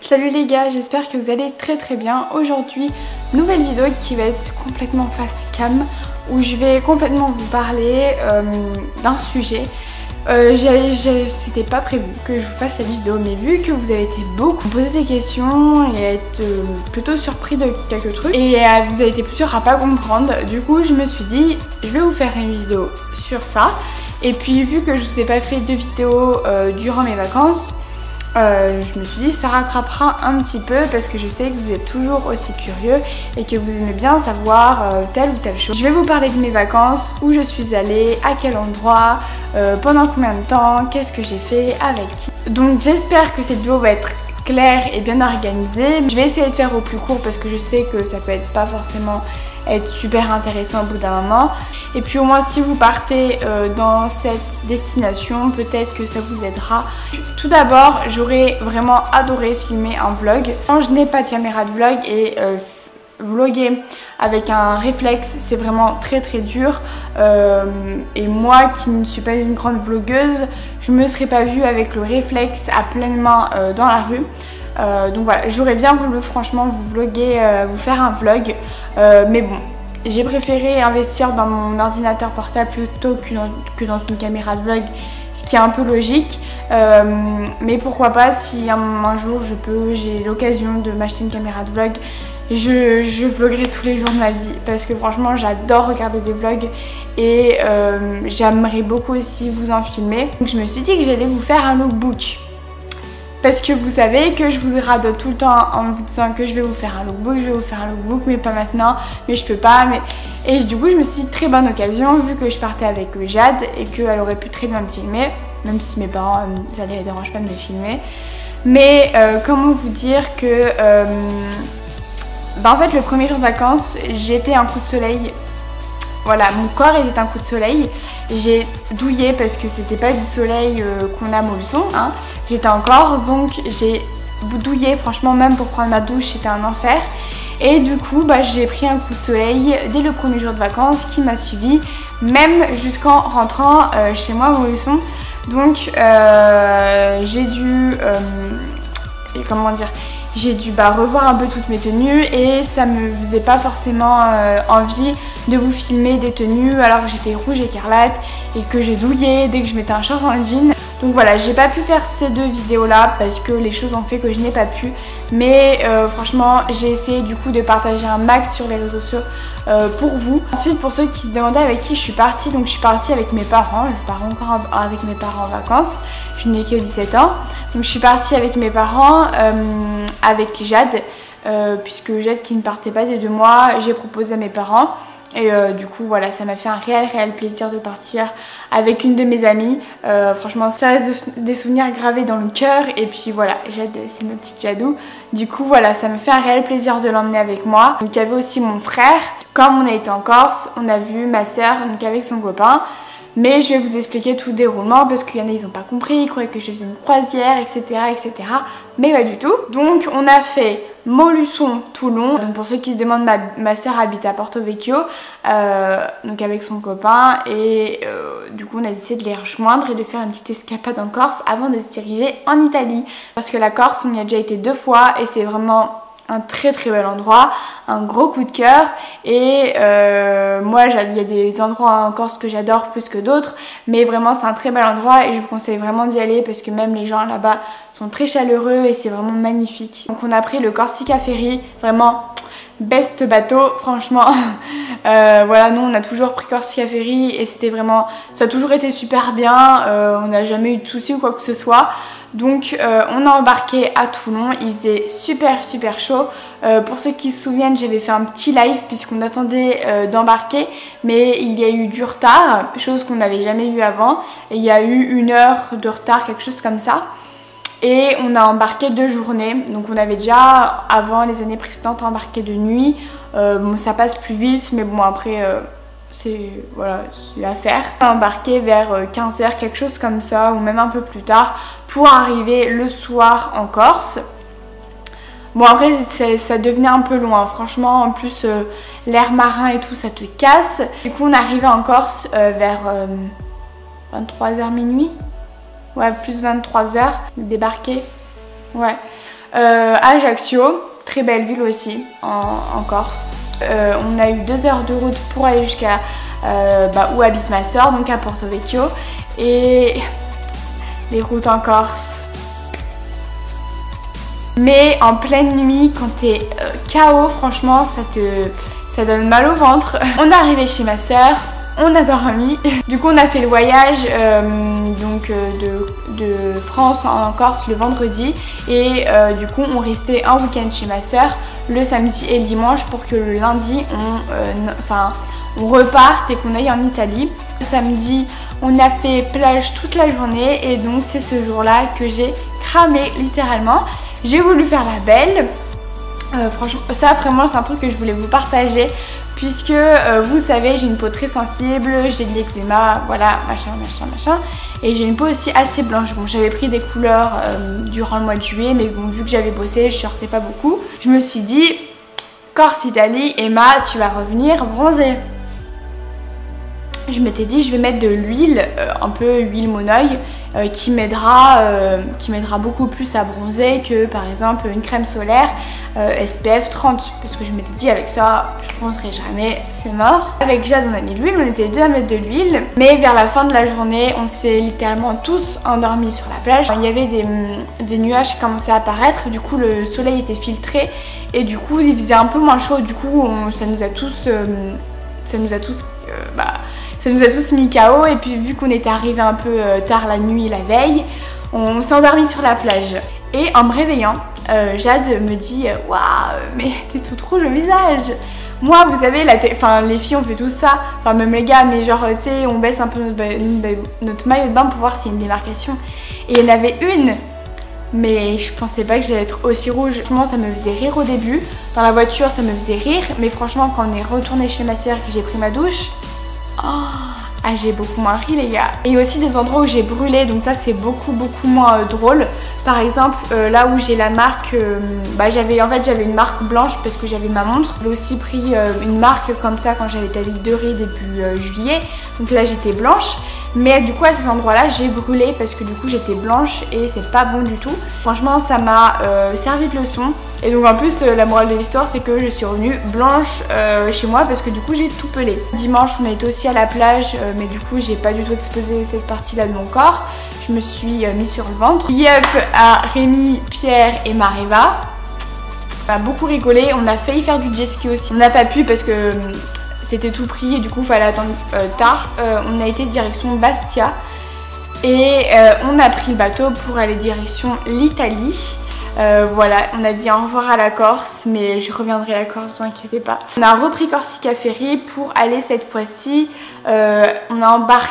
Salut les gars, j'espère que vous allez très bien. Aujourd'hui, nouvelle vidéo qui va être complètement face cam, où je vais complètement vous parler d'un sujet. C'était pas prévu que je vous fasse cette vidéo, mais vu que vous avez été beaucoup poser des questions et être plutôt surpris de quelques trucs, et vous avez été plusieurs à pas comprendre, du coup je me suis dit je vais vous faire une vidéo sur ça. Et puis vu que je vous ai pas fait de vidéo durant mes vacances, je me suis dit ça rattrapera un petit peu, parce que je sais que vous êtes toujours aussi curieux et que vous aimez bien savoir telle ou telle chose. Je vais vous parler de mes vacances, où je suis allée, à quel endroit, pendant combien de temps, qu'est-ce que j'ai fait, avec qui. Donc j'espère que cette vidéo va être claire et bien organisée. Je vais essayer de faire au plus court parce que je sais que ça peut pas forcément être super intéressant au bout d'un moment. Et puis au moins si vous partez dans cette destination, peut-être que ça vous aidera. Tout d'abord, j'aurais vraiment adoré filmer un vlog. Quand je n'ai pas de caméra de vlog et vlogger avec un réflexe, c'est vraiment très dur. Et moi qui ne suis pas une grande vlogueuse, je me serais pas vue avec le réflexe à pleine main dans la rue. Donc voilà, j'aurais bien voulu franchement vous vlogger, vous faire un vlog, mais bon, j'ai préféré investir dans mon ordinateur portable plutôt que dans une caméra de vlog, ce qui est un peu logique. Mais pourquoi pas, si un jour j'ai l'occasion de m'acheter une caméra de vlog, je vloggerai tous les jours de ma vie, parce que franchement j'adore regarder des vlogs et j'aimerais beaucoup aussi vous en filmer. Donc je me suis dit que j'allais vous faire un lookbook. Parce que vous savez que je vous radote tout le temps en vous disant que je vais vous faire un lookbook, mais pas maintenant, mais je peux pas. Et du coup je me suis dit très bonne occasion, vu que je partais avec Jade et qu'elle aurait pu très bien me filmer, même si mes parents, ça les dérange pas de me filmer. Mais comment vous dire que en fait le premier jour de vacances, j'étais un coup de soleil. Voilà, mon corps était un coup de soleil. J'ai douillé parce que c'était pas du soleil qu'on a à Montluçon, hein. J'étais en Corse, donc j'ai douillé. Franchement, même pour prendre ma douche, c'était un enfer. Et du coup, j'ai pris un coup de soleil dès le premier jour de vacances qui m'a suivi, même jusqu'en rentrant chez moi à Montluçon. Donc, j'ai dû... comment dire, j'ai dû revoir un peu toutes mes tenues, et ça me faisait pas forcément envie de vous filmer des tenues alors que j'étais rouge écarlate et que je douillais dès que je mettais un short en jean. Donc voilà, j'ai pas pu faire ces deux vidéos là parce que les choses ont fait que je n'ai pas pu. Mais franchement, j'ai essayé du coup de partager un max sur les réseaux sociaux pour vous. Ensuite, pour ceux qui se demandaient avec qui je suis partie, donc je suis partie avec mes parents. Je pars encore avec mes parents en vacances. Je n'ai que 17 ans. Donc je suis partie avec mes parents, avec Jade, puisque Jade qui ne partait pas des 2 mois, j'ai proposé à mes parents. Et du coup voilà, ça m'a fait un réel plaisir de partir avec une de mes amies. Franchement ça reste des souvenirs gravés dans le cœur. Et puis voilà, Jade c'est ma petite Jadou. Du coup voilà, ça me fait un réel plaisir de l'emmener avec moi. Donc il y avait aussi mon frère. Comme on a été en Corse, on a vu ma soeur donc avec son copain. Mais je vais vous expliquer tout le déroulement parce qu'il y en a ils n'ont pas compris, ils croyaient que je faisais une croisière, etc. Mais pas du tout. Donc on a fait Montluçon-Toulon. Donc pour ceux qui se demandent, ma soeur habite à Porto Vecchio, donc avec son copain. Et du coup on a décidé de les rejoindre et de faire une petite escapade en Corse avant de se diriger en Italie. Parce que la Corse, on y a déjà été 2 fois et c'est vraiment un très bel endroit, un gros coup de cœur. Et moi il y a des endroits en Corse que j'adore plus que d'autres, mais vraiment c'est un très bel endroit et je vous conseille vraiment d'y aller parce que même les gens là-bas sont très chaleureux et c'est vraiment magnifique. Donc on a pris le Corsica Ferry, vraiment best bateau franchement. Voilà, nous on a toujours pris Corsica Ferry et c'était vraiment, ça a toujours été super bien, on n'a jamais eu de soucis ou quoi que ce soit. Donc on a embarqué à Toulon, il faisait super chaud. Pour ceux qui se souviennent, j'avais fait un petit live puisqu'on attendait d'embarquer, mais il y a eu du retard, chose qu'on n'avait jamais eu avant. Et il y a eu 1 heure de retard, quelque chose comme ça. Et on a embarqué 2 journées, donc on avait déjà avant les années précédentes embarqué de nuit. Bon, ça passe plus vite, mais bon après c'est à faire. On a embarqué vers 15 h, quelque chose comme ça, ou même un peu plus tard, pour arriver le soir en Corse. Bon après ça devenait un peu loin, franchement, en plus l'air marin et tout ça te casse. Du coup on est arrivé en Corse vers 23 h minuit. Ouais, plus 23 h, débarqué. Ouais. Ajaccio, très belle ville aussi en Corse. On a eu 2 heures de route pour aller jusqu'à où habite ma soeur, donc à Porto Vecchio. Et les routes en Corse. Mais en pleine nuit, quand t'es KO, franchement, ça donne mal au ventre. On est arrivé chez ma soeur, on a dormi. Du coup, on a fait le voyage de France en Corse le vendredi. Et du coup, on restait un week-end chez ma soeur le samedi et le dimanche pour que le lundi, on reparte et qu'on aille en Italie. Le samedi, on a fait plage toute la journée et donc c'est ce jour-là que j'ai cramé littéralement. J'ai voulu faire la belle. Franchement, ça vraiment c'est un truc que je voulais vous partager puisque vous savez, j'ai une peau très sensible, j'ai de l'eczéma, voilà, machin. Et j'ai une peau aussi assez blanche. Bon, j'avais pris des couleurs durant le mois de juillet, mais bon, vu que j'avais bossé, je sortais pas beaucoup. Je me suis dit, Corse, Italie, Emma, tu vas revenir bronzée. Je m'étais dit je vais mettre de l'huile, un peu huile Monoi, qui m'aidera beaucoup plus à bronzer que par exemple une crème solaire SPF 30, parce que je m'étais dit avec ça je bronzerai jamais, c'est mort. Avec Jade on a mis de l'huile, on était 2 à mettre de l'huile, mais vers la fin de la journée on s'est littéralement tous endormis sur la plage. Il y avait des nuages qui commençaient à apparaître, du coup le soleil était filtré et du coup il faisait un peu moins chaud, du coup ça nous a tous mis KO. Et puis vu qu'on était arrivé un peu tard la nuit la veille, on s'est endormi sur la plage. Et en me réveillant, Jade me dit « Waouh, mais t'es toute rouge au visage !» Moi, vous savez, les filles on fait tout ça, enfin même les gars, mais genre c'est on baisse un peu notre maillot de bain pour voir s'il y a une démarcation. Et il y en avait une, mais je pensais pas que j'allais être aussi rouge. Franchement, ça me faisait rire au début. Dans la voiture, ça me faisait rire, mais franchement, quand on est retourné chez ma soeur et que j'ai pris ma douche, j'ai beaucoup moins ri les gars. Et il y a aussi des endroits où j'ai brûlé, donc ça c'est beaucoup moins drôle. Par exemple là où j'ai la marque, j'avais une marque blanche parce que j'avais ma montre. J'ai aussi pris une marque comme ça quand j'avais ta ville de riz début juillet, donc là j'étais blanche. Mais du coup à ces endroits là j'ai brûlé parce que du coup j'étais blanche et c'est pas bon du tout. Franchement ça m'a servi de leçon. Et donc en plus la morale de l'histoire c'est que je suis revenue blanche chez moi parce que du coup j'ai tout pelé. Dimanche on a été aussi à la plage mais du coup j'ai pas du tout exposé cette partie là de mon corps. Je me suis mis sur le ventre. Yep à Rémi, Pierre et Mariva. On a beaucoup rigolé, on a failli faire du jet ski aussi. On n'a pas pu parce que c'était tout pris et du coup il fallait attendre tard. On a été direction Bastia et on a pris le bateau pour aller direction l'Italie. Voilà, on a dit au revoir à la Corse, mais je reviendrai à la Corse, vous inquiétez pas. On a repris Corsica Ferry pour aller cette fois-ci, on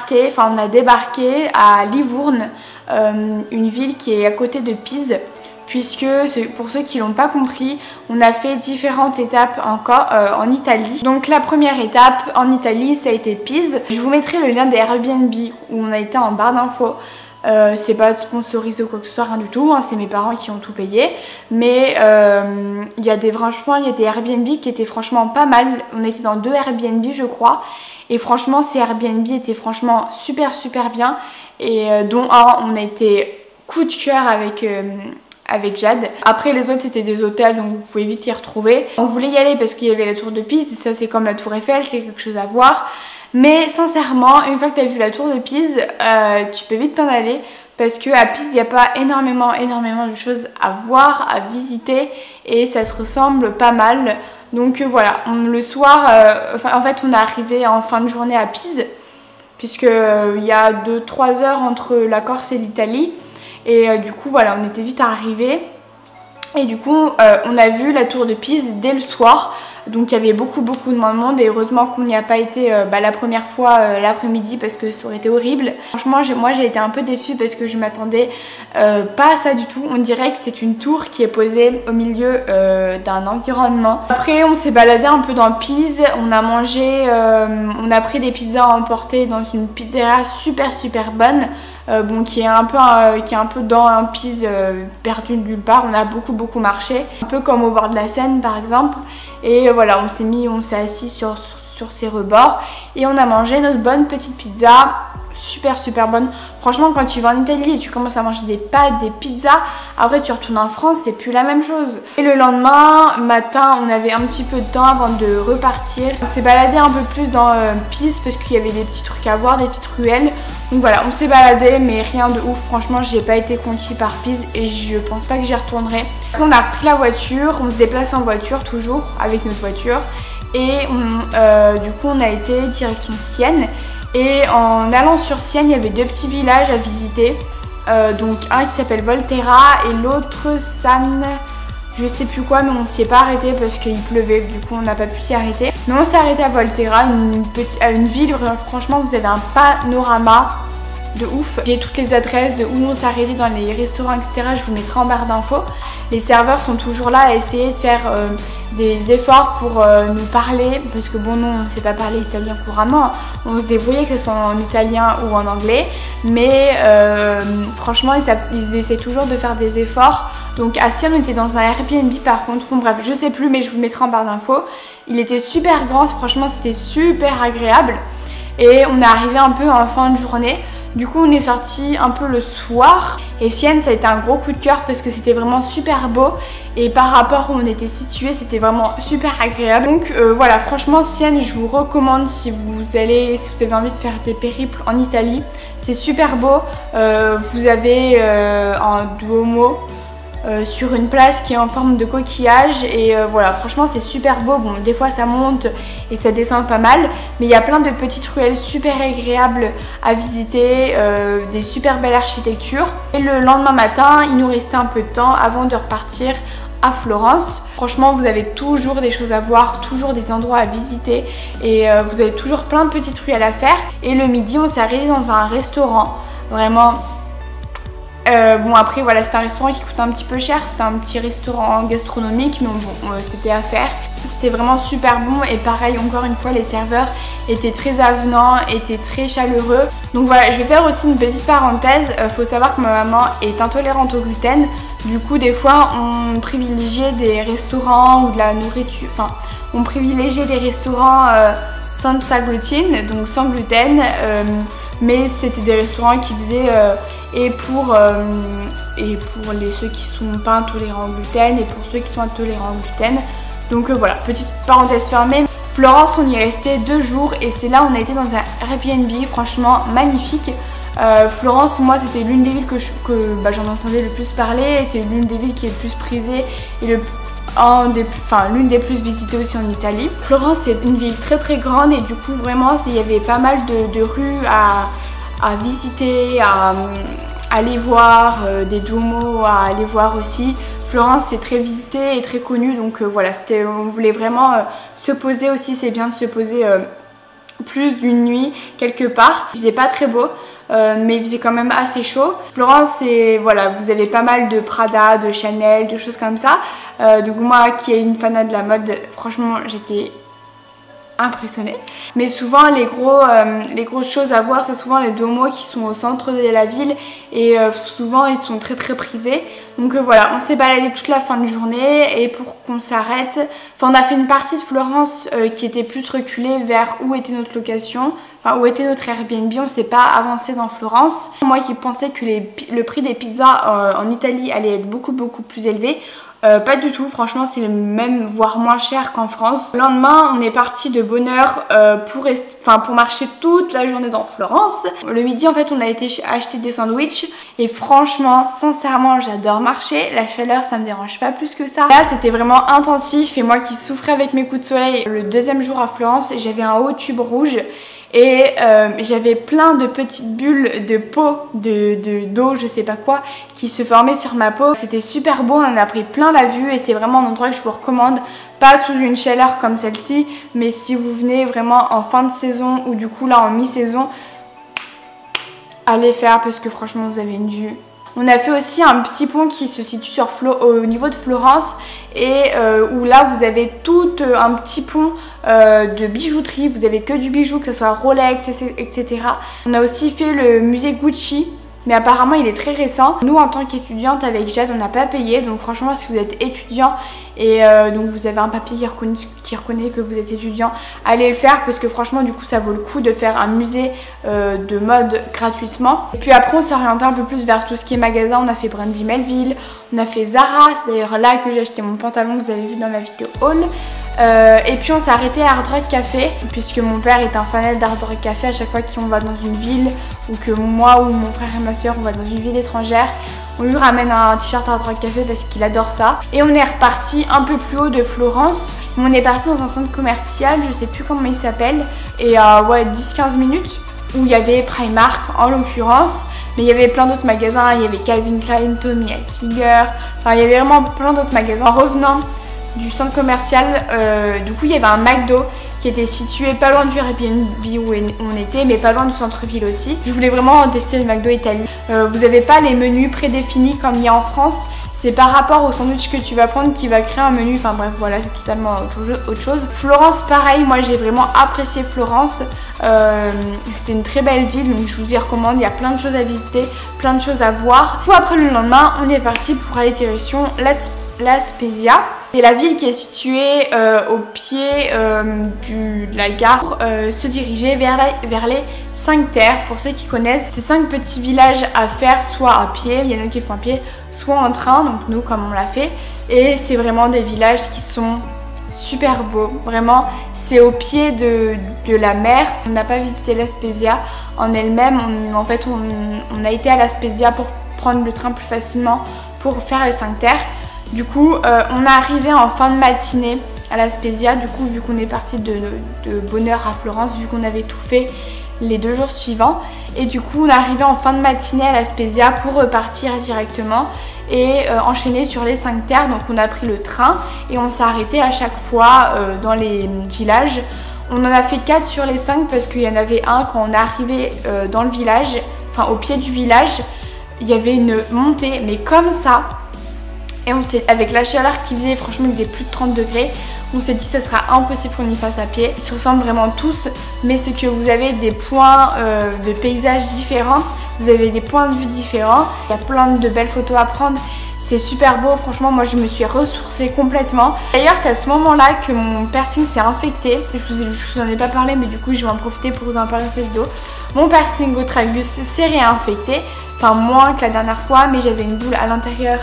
a débarqué à Livourne, une ville qui est à côté de Pise. Puisque, pour ceux qui l'ont pas compris, on a fait différentes étapes en Italie. Donc la première étape en Italie, ça a été Pise. Je vous mettrai le lien des Airbnb où on a été en barre d'infos. C'est pas sponsorisé ou quoi que ce soit, rien du tout, hein, c'est mes parents qui ont tout payé. Mais il y a des Airbnb qui étaient franchement pas mal. On était dans 2 Airbnb je crois. Et franchement ces Airbnb étaient franchement super bien. Et dont un, on a été coup de cœur avec Jade. Après les autres c'était des hôtels donc vous pouvez vite y retrouver. On voulait y aller parce qu'il y avait la tour de Pise, ça c'est comme la tour Eiffel, c'est quelque chose à voir. Mais sincèrement, une fois que tu as vu la tour de Pise, tu peux vite t'en aller parce qu'à Pise il n'y a pas énormément de choses à voir, à visiter et ça se ressemble pas mal. Donc voilà, le soir, en fait on est arrivé en fin de journée à Pise puisque il y a 2-3 heures entre la Corse et l'Italie. Et du coup voilà, on était vite arrivés et du coup on a vu la tour de Pise dès le soir. Donc il y avait beaucoup de monde et heureusement qu'on n'y a pas été la première fois l'après-midi parce que ça aurait été horrible. Franchement moi j'ai été un peu déçue parce que je m'attendais pas à ça du tout. On dirait que c'est une tour qui est posée au milieu d'un environnement. Après on s'est baladé un peu dans Pise, on a mangé, on a pris des pizzas à emporter dans une pizzeria super bonne. Qui est un peu dans un Pise perdu de nulle part. On a beaucoup marché, un peu comme au bord de la Seine par exemple. Et voilà, on s'est assis sur ces rebords et on a mangé notre bonne petite pizza super bonne. Franchement, quand tu vas en Italie et tu commences à manger des pâtes, des pizzas, après tu retournes en France, c'est plus la même chose. Et le lendemain matin, on avait un petit peu de temps avant de repartir. On s'est baladé un peu plus dans Pise parce qu'il y avait des petits trucs à voir, des petites ruelles. Donc voilà, on s'est baladé, mais rien de ouf. Franchement, j'ai pas été conquis par Pise et je pense pas que j'y retournerai. Après, on a pris la voiture, on se déplace en voiture toujours avec notre voiture. Et du coup, on a été direction Sienne. Et en allant sur Sienne, il y avait 2 petits villages à visiter. Donc un qui s'appelle Volterra et l'autre San... je sais plus quoi, mais on s'y est pas arrêté parce qu'il pleuvait, du coup on n'a pas pu s'y arrêter. Mais on s'est arrêté à Volterra, une ville où franchement vous avez un panorama de ouf. J'ai toutes les adresses de où on s'est arrêté dans les restaurants, etc. Je vous mettrai en barre d'infos. Les serveurs sont toujours là à essayer de faire des efforts pour nous parler, parce que bon, non, on ne sait pas parler italien couramment. On se débrouillait, que ce soit en italien ou en anglais, mais franchement ils essaient toujours de faire des efforts. Donc à Sienne, on était dans un Airbnb par contre. Bon bref, je sais plus, mais je vous mettrai en barre d'infos. Il était super grand, franchement c'était super agréable. Et on est arrivé un peu en fin de journée. Du coup on est sorti un peu le soir et Sienne ça a été un gros coup de cœur parce que c'était vraiment super beau et par rapport où on était situé c'était vraiment super agréable. Donc voilà, franchement Sienne je vous recommande si vous avez envie de faire des périples en Italie. C'est super beau, vous avez un Duomo sur une place qui est en forme de coquillage et voilà, franchement c'est super beau. Bon, des fois ça monte et ça descend pas mal, mais il y a plein de petites ruelles super agréables à visiter, des super belles architectures. Et le lendemain matin, il nous restait un peu de temps avant de repartir à Florence. Franchement, vous avez toujours des choses à voir, toujours des endroits à visiter et vous avez toujours plein de petites ruelles à faire. Et le midi, on s'est arrêté dans un restaurant, vraiment... bon après voilà, c'était un restaurant qui coûte un petit peu cher, c'était un petit restaurant gastronomique, mais bon c'était à faire. C'était vraiment super bon et pareil encore une fois les serveurs étaient très avenants, étaient très chaleureux. Donc voilà, je vais faire aussi une petite parenthèse, faut savoir que ma maman est intolérante au gluten. Du coup des fois on privilégiait des restaurants ou de la nourriture, enfin on privilégiait des restaurants sans gluten, donc sans gluten, mais c'était des restaurants qui faisaient et pour ceux qui sont pas intolérants au gluten et pour ceux qui sont intolérants au gluten. Donc voilà, petite parenthèse fermée. Florence, on y est resté 2 jours et c'est là on a été dans un Airbnb franchement magnifique. Florence, moi c'était l'une des villes que j'en entendais le plus parler, c'est l'une des villes qui est le plus prisée et l'une des plus visitées aussi en Italie. Florence c'est une ville très grande et du coup vraiment il y avait pas mal de rues à visiter, à aller voir, des Duomo à aller voir aussi. Florence c'est très visité et très connu, donc voilà, on voulait vraiment se poser aussi, c'est bien de se poser plus d'une nuit quelque part. Il faisait pas très beau, mais il faisait quand même assez chaud. Florence, voilà, vous avez pas mal de Prada, de Chanel, de choses comme ça. Donc moi qui est une fanat de la mode, franchement j'étais impressionnée. Mais souvent les grosses choses à voir, c'est souvent les Duomo qui sont au centre de la ville et souvent ils sont très prisés. Donc voilà, on s'est baladé toute la fin de journée et pour qu'on s'arrête, enfin on a fait une partie de Florence qui était plus reculée vers où était notre location, enfin où était notre Airbnb. On s'est pas avancé dans Florence. Moi qui pensais que le prix des pizzas en Italie allait être beaucoup plus élevé, pas du tout, franchement c'est le même voire moins cher qu'en France. Le lendemain on est parti de bonne heure pour marcher toute la journée dans Florence. Le midi en fait on a été acheter des sandwichs et franchement sincèrement j'adore marcher, la chaleur ça me dérange pas plus que ça. Là c'était vraiment intensif et moi qui souffrais avec mes coups de soleil, le 2e jour à Florence j'avais un haut tube rouge et j'avais plein de petites bulles de peau, d'eau, je sais pas quoi, qui se formaient sur ma peau. C'était super beau, on en a pris plein la vue et c'est vraiment un endroit que je vous recommande. Pas sous une chaleur comme celle-ci, mais si vous venez vraiment en fin de saison ou du coup là en mi-saison, allez faire parce que franchement vous avez une vue. On a fait aussi un petit pont qui se situe au niveau de Florence et où là vous avez tout un petit pont de bijouterie, vous avez que du bijou, que ce soit Rolex, etc. On a aussi fait le musée Gucci mais apparemment il est très récent. Nous en tant qu'étudiante avec Jade on n'a pas payé, donc franchement si vous êtes étudiant et donc vous avez un papier qui reconnaît que vous êtes étudiant, allez le faire parce que franchement du coup ça vaut le coup de faire un musée de mode gratuitement. Et puis après on s'est orienté un peu plus vers tout ce qui est magasin, on a fait Brandy Melville, on a fait Zara, c'est d'ailleurs là que j'ai acheté mon pantalon que vous avez vu dans ma vidéo haul. Et puis on s'est arrêté à Hard Rock Café puisque mon père est un fanat d'Hard Rock Café. À chaque fois qu'on va dans une ville ou que moi ou mon frère et ma soeur on va dans une ville étrangère, on lui ramène un t-shirt Hard Rock Café parce qu'il adore ça. Et on est reparti un peu plus haut de Florence. On est parti dans un centre commercial, je sais plus comment il s'appelle, et ouais 10-15 minutes où il y avait Primark en l'occurrence. Mais il y avait plein d'autres magasins, il y avait Calvin Klein, Tommy Hilfiger, enfin il y avait vraiment plein d'autres magasins. En revenant du centre commercial, du coup il y avait un McDo qui était situé pas loin du Airbnb où on était, mais pas loin du centre-ville aussi. Je voulais vraiment tester le McDo Italie. Vous n'avez pas les menus prédéfinis comme il y a en France. C'est par rapport au sandwich que tu vas prendre qui va créer un menu. Enfin bref, voilà, c'est totalement autre chose. Florence, pareil, moi j'ai vraiment apprécié Florence. C'était une très belle ville, donc je vous y recommande. Il y a plein de choses à visiter, plein de choses à voir. Puis après le lendemain, on est parti pour aller direction La Spezia. C'est la ville qui est située au pied de la gare, se diriger vers les 5 terres. Pour ceux qui connaissent, c'est 5 petits villages à faire, soit à pied, il y en a qui font à pied, soit en train, donc nous comme on l'a fait. Et c'est vraiment des villages qui sont super beaux, vraiment. C'est au pied de la mer. On n'a pas visité La Spezia en elle-même, en fait on a été à La Spezia pour prendre le train plus facilement pour faire les 5 terres. Du coup, on est arrivé en fin de matinée à La Spezia. Du coup, vu qu'on est parti de bonne heure à Florence, vu qu'on avait tout fait les 2 jours suivants. Et du coup, on est arrivé en fin de matinée à La Spezia pour repartir directement et enchaîner sur les 5 terres. Donc, on a pris le train et on s'est arrêté à chaque fois dans les villages. On en a fait 4 sur les 5 parce qu'il y en avait un quand on est arrivé dans le village, enfin au pied du village, il y avait une montée, mais comme ça. Et on s'est, avec la chaleur qu'il faisait, franchement il faisait plus de 30 degrés, on s'est dit que ça sera impossible qu'on y fasse à pied. Ils se ressemblent vraiment tous, mais c'est que vous avez des points de paysages différents, vous avez des points de vue différents, il y a plein de belles photos à prendre. C'est super beau, franchement moi je me suis ressourcée complètement. D'ailleurs c'est à ce moment là que mon piercing s'est infecté. Je vous en ai pas parlé mais du coup je vais en profiter pour vous en parler dans cette vidéo. Mon piercing au tragus s'est réinfecté, enfin moins que la dernière fois, mais j'avais une boule à l'intérieur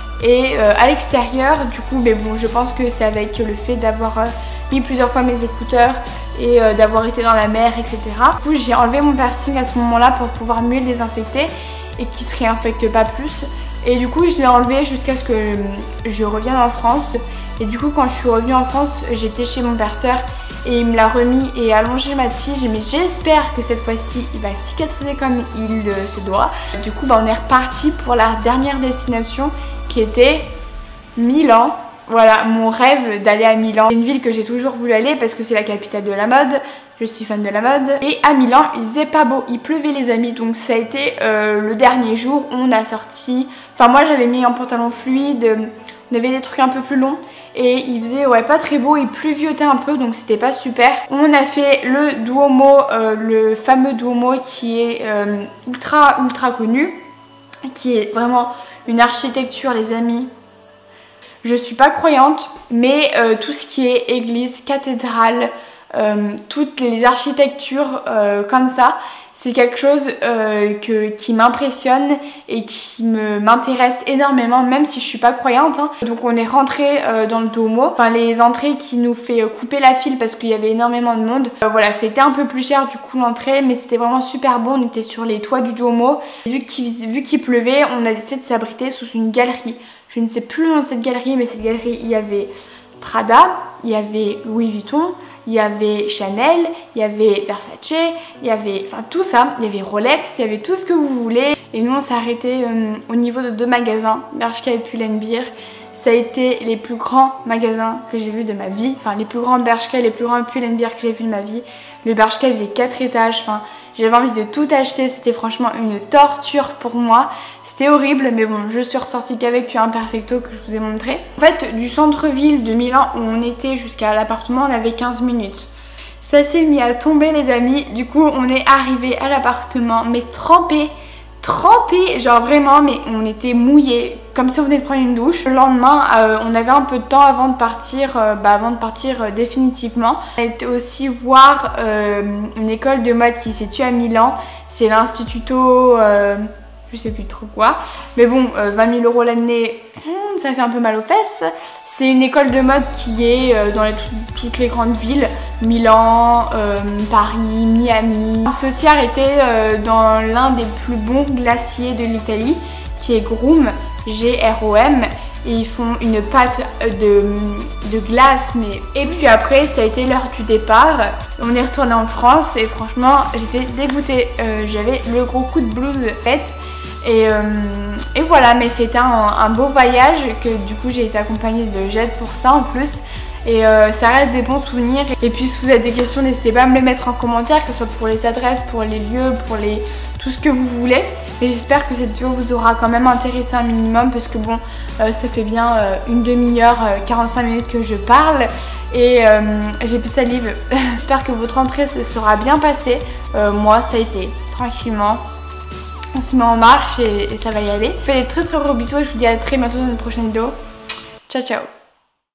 et à l'extérieur. Du coup mais bon, je pense que c'est avec le fait d'avoir mis plusieurs fois mes écouteurs et d'avoir été dans la mer, etc. Du coup j'ai enlevé mon piercing à ce moment là pour pouvoir mieux le désinfecter et qu'il ne se réinfecte pas plus. Et du coup je l'ai enlevé jusqu'à ce que je revienne en France. Et du coup quand je suis revenue en France, j'étais chez mon perceur et il me l'a remis et allongé ma tige. Mais j'espère que cette fois-ci il va cicatriser comme il se doit. Du coup on est reparti pour la dernière destination qui était Milan. Voilà, mon rêve d'aller à Milan. C'est une ville que j'ai toujours voulu aller parce que c'est la capitale de la mode. Je suis fan de la mode. Et à Milan, il faisait pas beau, il pleuvait les amis. Donc ça a été le dernier jour où on a sorti. Enfin moi j'avais mis un pantalon fluide, on avait des trucs un peu plus longs. Et il faisait ouais pas très beau, il pluviotait un peu donc c'était pas super. On a fait le Duomo, le fameux Duomo qui est ultra connu. Qui est vraiment une architecture les amis. Je suis pas croyante, mais tout ce qui est église, cathédrale, toutes les architectures comme ça, c'est quelque chose qui m'impressionne et qui m'intéresse énormément, même si je suis pas croyante. Hein. Donc on est rentré dans le Duomo, enfin les entrées qui nous fait couper la file parce qu'il y avait énormément de monde. Voilà, c'était un peu plus cher du coup l'entrée, mais c'était vraiment super bon. On était sur les toits du Duomo. Vu qu'il pleuvait, on a décidé de s'abriter sous une galerie. Je ne sais plus le nom de cette galerie, mais cette galerie, il y avait Prada, il y avait Louis Vuitton, il y avait Chanel, il y avait Versace, il y avait enfin tout ça, il y avait Rolex, il y avait tout ce que vous voulez. Et nous on s'est arrêté au niveau de 2 magasins, Bershka et Pull&Bear. Ça a été les plus grands magasins que j'ai vus de ma vie, enfin les plus grands Bershka et les plus grands Pull&Bear que j'ai vus de ma vie. Le Bershka faisait 4 étages, enfin j'avais envie de tout acheter, c'était franchement une torture pour moi. C'était horrible, mais bon, je suis ressortie qu'avec un perfecto que je vous ai montré. En fait, du centre-ville de Milan où on était jusqu'à l'appartement, on avait 15 minutes. Ça s'est mis à tomber les amis, du coup on est arrivé à l'appartement, mais trempé trempé, genre vraiment, mais on était mouillés, comme si on venait de prendre une douche. Le lendemain, on avait un peu de temps avant de partir, définitivement. On a été aussi voir une école de mode qui se situe à Milan, c'est l'Instituto, je sais plus trop quoi, mais bon, 20 000 € l'année, ça fait un peu mal aux fesses. C'est une école de mode qui est dans toutes les grandes villes, Milan, Paris, Miami. C'est aussi arrêté dans l'un des plus bons glaciers de l'Italie, qui est Groom, G-R-O-M, et ils font une pâte de glace. Et puis après, ça a été l'heure du départ. On est retourné en France et franchement, j'étais dégoûtée. J'avais le gros coup de blues faite. Et voilà, mais c'était un beau voyage que du coup j'ai été accompagnée de Jade pour ça en plus. Et ça reste des bons souvenirs. Et puis si vous avez des questions, n'hésitez pas à me les mettre en commentaire, que ce soit pour les adresses, pour les lieux, pour tout ce que vous voulez. Et j'espère que cette vidéo vous aura quand même intéressé un minimum, parce que bon, ça fait bien une demi-heure, 45 minutes que je parle. Et j'ai plus de salive. J'espère que votre rentrée se sera bien passée. Moi ça a été tranquillement. On se met en marche et ça va y aller. Je vous fais des très gros bisous et je vous dis à très bientôt dans une prochaine vidéo. Ciao ciao.